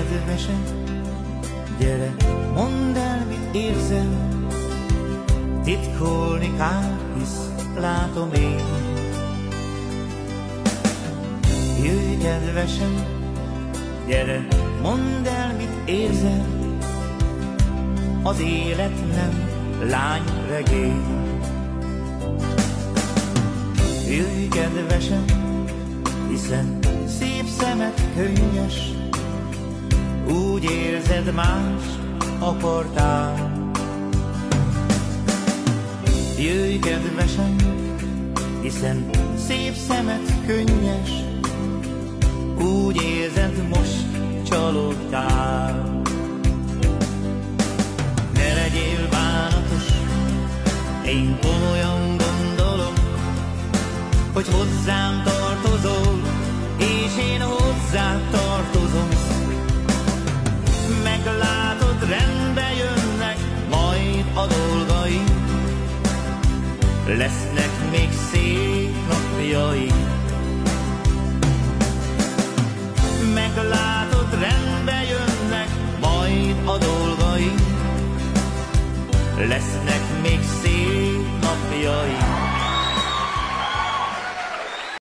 kedvesem, gyere, mondd el, mit érzel. Titkolni kár, hisz látom én. Jöjj, kedvesem, gyere, mondd el, mit érzel. Az élet nem lányregény. Jöjj, kedvesem, hiszen szép szemed könnyes, úgy érzed, más akartál. Jöjj, kedvesem, hiszen szép szemed könnyes, úgy érzed, most csalódtál. Ne legyél bánatos, én komolyan gondolom, hogy hozzám tartozol, és én hozzád tartozom. Meglátod, rendbe jönnek majd a dolgaink, lesznek még szép napjaink. Meglátod, rendbe jönnek majd a dolgaink, lesznek még szép napjaink.